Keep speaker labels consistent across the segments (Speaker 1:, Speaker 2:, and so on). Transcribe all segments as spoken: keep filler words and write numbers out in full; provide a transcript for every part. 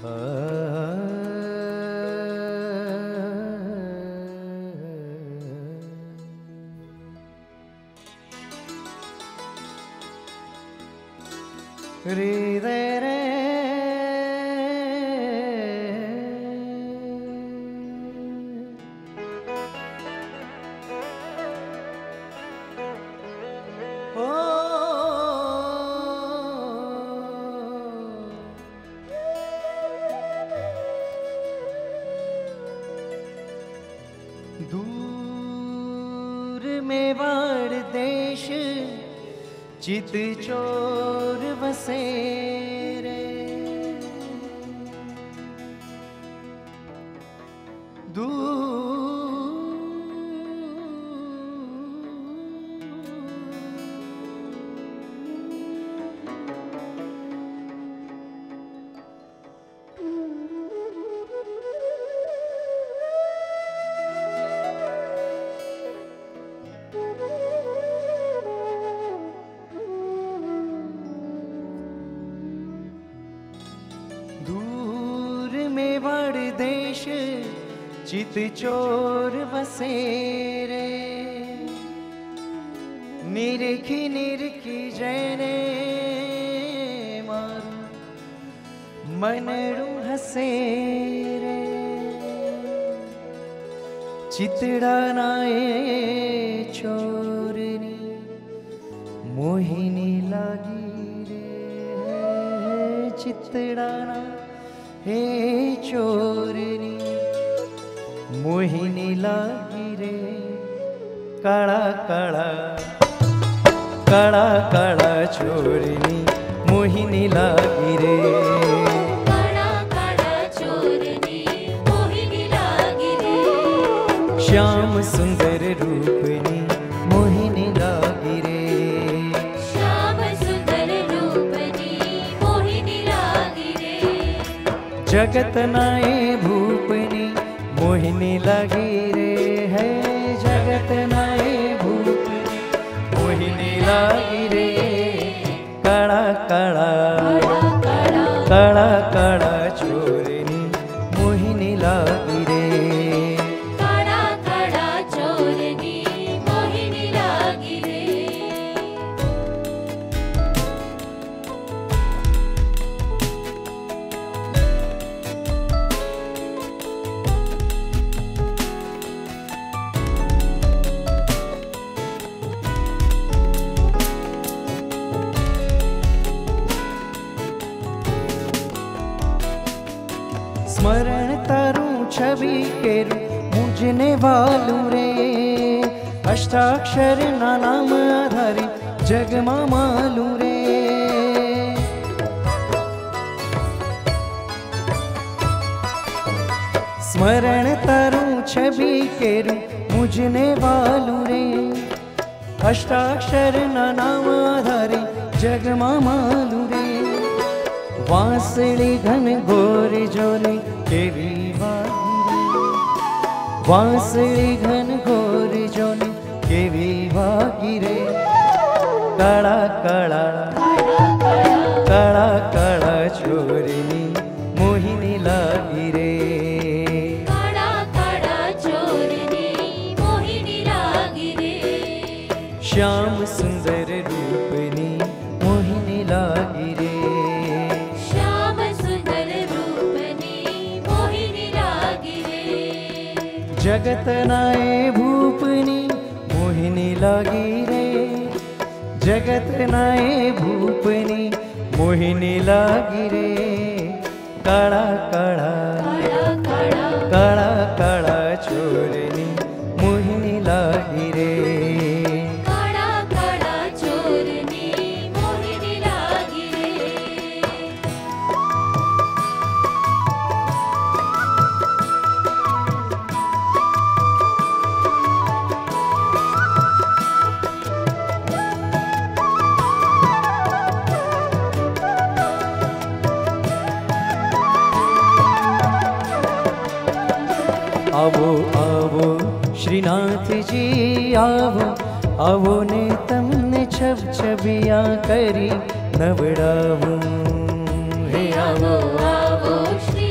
Speaker 1: रे रे रे ओ दूर मेवाड़ देश चित चोर बसे रे, दूर दूर मेवाड़ देश चित चोर बसे रे, निरखी निरखी जैने मारू मनड़ू हसे रे, चितड़ा नाए चोरनी मोहिनी लागी रे, चितड़ा ना हे चोरनी मोहिनी लागी रे, काड़ा काड़ा काड़ा काड़ा चोरनी मोहिनी लागी रे,
Speaker 2: काड़ा काड़ा चोरनी मोहिनी लागी रे,
Speaker 1: श्याम सुंदर रूपनी मोहिनी लागी रे,
Speaker 2: श्याम सुंदर रूपनी मोहिनी लागी रे,
Speaker 1: जगत नाए भूपनी मोहिनी लागी रे, है जगत नाए भूपनी मोहिनी लागी रे, काड़ा काड़ा काड़ा काड़ा चोरनी मोहिनी लागी रे,
Speaker 2: काड़ा काड़ा चोरनी मोहिनी लागी रे।
Speaker 1: स्मरण तारू छवि केरू मुझने वालू रे, अष्टाक्षर ना नाम आधारी जग मा मालू रे, स्मरण तारू छवि केरू मुझने वालू रे, अष्टाक्षर ना नाम आधारी जग मा मालू रे, वांसली घन गोरी जोली केवी वागी रे, वांसली घन गोरी जोली केवी वागी रे, काड़ा काड़ा काड़ा काड़ा चोरनी मोहिनी लागी रे,
Speaker 2: काड़ा काड़ा चोरनी मोहिनी लागी रे,
Speaker 1: श्याम सुंदर रूपनी मोहिनी लागी रे,
Speaker 2: श्याम सुंदर रूपनी मोहिनी लागी रे,
Speaker 1: जगत नाए भूपनी मोहिनी लागी रे, जगत नाए भूपनी मोहिनी लागी रे, काड़ा काड़ा
Speaker 2: काड़ा काड़ा
Speaker 1: काड़ा काड़ा चोरनी मोहिनी लागी रे,
Speaker 2: काड़ा काड़ा चोरनी मोहिनी लागी रे।
Speaker 1: आवो आवो श्रीनाथ जी आवो, आवो ने तमने छब छबिया करी नवड़ाऊं, हे आवो
Speaker 2: आवो आवो श्री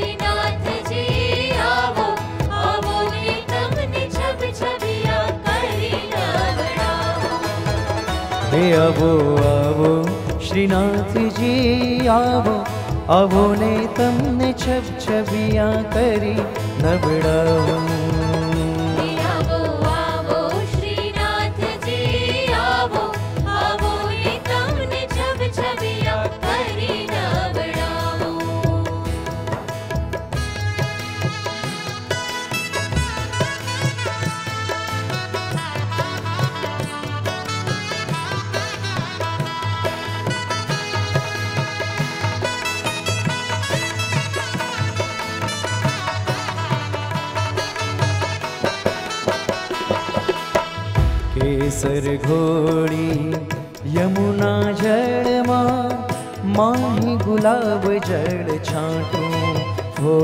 Speaker 1: आवो आवो श्रीनाथ जी आवो आवो ने तमने छब छबिया करी नवड़ाऊं
Speaker 2: आवो आवो श्रीनाथ जी आवो आवो ने तमने छब छबिया करी नवड़ाऊं
Speaker 1: केसर घोड़ी यमुना जड़ माँ माही गुलाब जड़ छाटू हो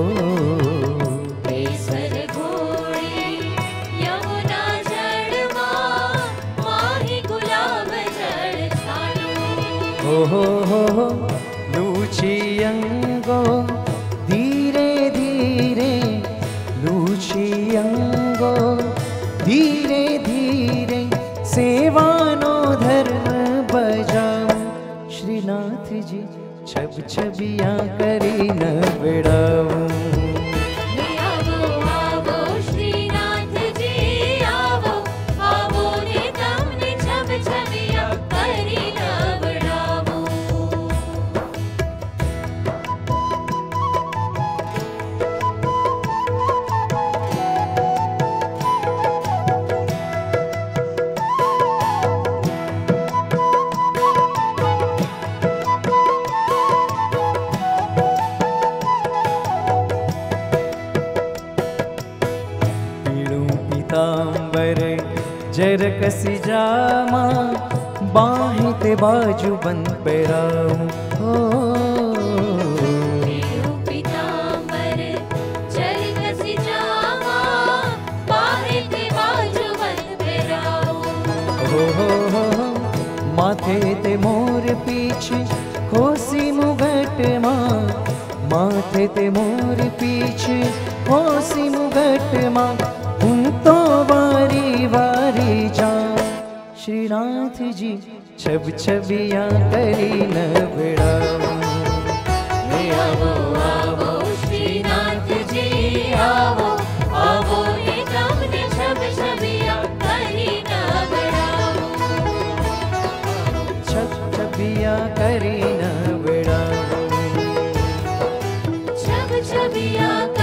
Speaker 2: केसर घोड़ी यमुना जड़ माँ माही गुलाब जड़ छाटू
Speaker 1: हो हो हो हो लूची अंगो धीरे धीरे लूची अंगो धीरे धीरे सेवानो धर्म बजाऊं श्रीनाथ जी छब छबिया करी नवड़ाऊं
Speaker 2: आवो आवो श्रीनाथ जी आवो आवो ने तमने छब छबिया करी नवड़ाऊं
Speaker 1: पीतांबर जरकसी जामा बाहें ते बाजू बंद पैराऊं हो
Speaker 2: पीतांबर जरकसी जामा बाहें ते बाजू बंद पैराऊं
Speaker 1: हो हो हो माथे ते मोर पीछे खोसी मुगट माँ माथे ते मोर पीछे खोसी मुगट माँ उन तो बारी बारी जा श्रीनाथ जी छब छबिया करी नवड़ाऊं
Speaker 2: आवो आवो श्रीनाथ जी आवो आवो ने तमने छब छबिया करी नवड़ाऊं
Speaker 1: छब छबिया करी नवड़ाऊं
Speaker 2: छब छबिया